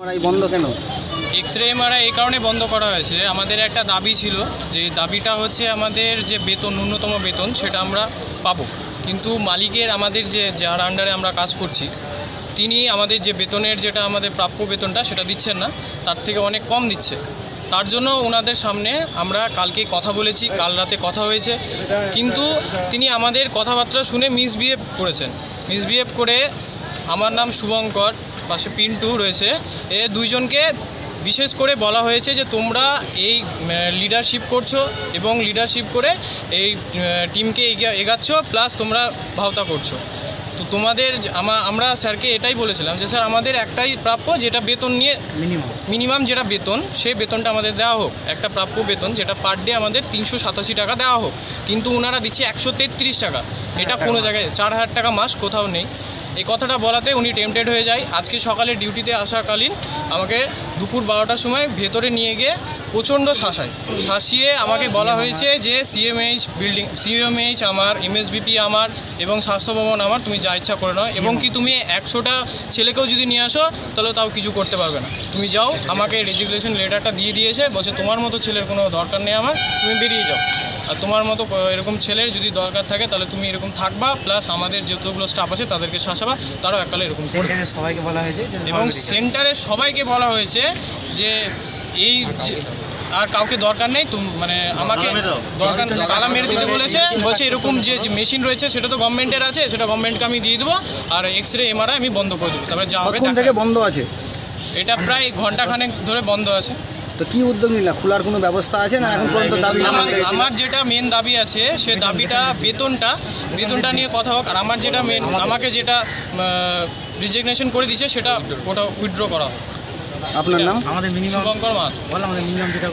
বন্ধ কেন? X-ray MRI এই কারণে বন্ধ করা হয়েছে, আমাদের একটা দাবি ছিল যে দাবিটা হচ্ছে আমাদের যে বেতন, ন্যূনতম বেতন সেটা আমরা পাবো, কিন্তু মালিকের আমাদের যে যার আন্ডারে আমরা কাজ করছি তিনি আমাদের যে বেতনের যেটা আমাদের প্রাপ্য বেতনটা সেটা দিচ্ছেন না, তার থেকে অনেক কম দিচ্ছে। তার জন্য ওনাদের সামনে আমরা কালকে কথা বলেছি, কাল রাতে কথা হয়েছে, কিন্তু তিনি আমাদের কথাবার্তা শুনে মিসবিহেভ করেছেন। মিসবিহেভ করে আমার নাম শুভঙ্কর, পাশে পিন্টু রয়েছে, এ দুইজনকে বিশেষ করে বলা হয়েছে যে তোমরা এই লিডারশিপ করছো এবং লিডারশিপ করে এই টিমকে এগাচ্ছ, প্লাস তোমরা ভাওতা করছো। তো তোমাদের আমরা স্যারকে এটাই বলেছিলাম যে স্যার আমাদের একটাই প্রাপ্য, যেটা বেতন নিয়ে মিনিমাম যেটা বেতন সেই বেতনটা আমাদের দেওয়া হোক, একটা প্রাপ্য বেতন যেটা পার ডে আমাদের 387 টাকা দেওয়া হোক, কিন্তু ওনারা দিচ্ছে 133 টাকা। এটা কোনো জায়গায় 4000 টাকা মাস কোথাও নেই। এই কথাটা বলাতে উনি টেম্পটেড হয়ে যায়। আজকে সকালে ডিউটিতে আসাকালীন আমাকে দুপুর 12টার সময় ভেতরে নিয়ে গিয়ে প্রচণ্ড শাসিয়ে আমাকে বলা হয়েছে যে সিএমএইচ আমার, এমএসবিপি আমার এবং স্বাস্থ্য ভবন আমার, তুমি যা ইচ্ছা করে নাও, এবং কি তুমি 100টা ছেলেকেও যদি নিয়ে আসো তাহলে তাও কিছু করতে পারবে না, তুমি যাও। আমাকে রেজিগনেশন লেটারটা দিয়ে দিয়েছে, বলছে তোমার মতো ছেলের কোনো দরকার নেই আমার, তুমি বেরিয়ে যাও, আর তোমার মতো এরকম ছেলের যদি দরকার থাকে তাহলে তুমি এরকম থাকবা, প্লাস আমাদের যতগুলো স্টাফ আছে তাদেরকে শাসাবা, তারাও এককালে এরকম সবাইকে বলা হয়েছে এবং সেন্টারে সবাইকে বলা হয়েছে যে এই আর কাউকে দরকার নেই, মানে আমাকে দরকার তালা মেরে দিতে বলেছে। বলছে এরকম যে মেশিন রয়েছে সেটা তো গভর্নমেন্টের আছে, সেটা গভর্নমেন্টকে আমি দিয়ে দেবো, আর এক্সরে এমআরআই আমি বন্ধ করে দেবো, তারপরে যা হবে। কখন থেকে বন্ধ আছে? এটা প্রায় ঘন্টাখানেক ধরে বন্ধ আছে। তো কি উদ্যোগ নিলা? খোলার কোনো ব্যবস্থা আছে না এখন পর্যন্ত? দাবি আমার যেটা মেন দাবি আছে সে দাবিটা বেতনটা নিয়ে কথা হোক, আর আমার যেটা মেন আমাকে যেটা রিজিগনেশন করে দিচ্ছে সেটা ওটা উইথড্র করা হোক। আপনার নাম? শুভঙ্কর মাহাতো।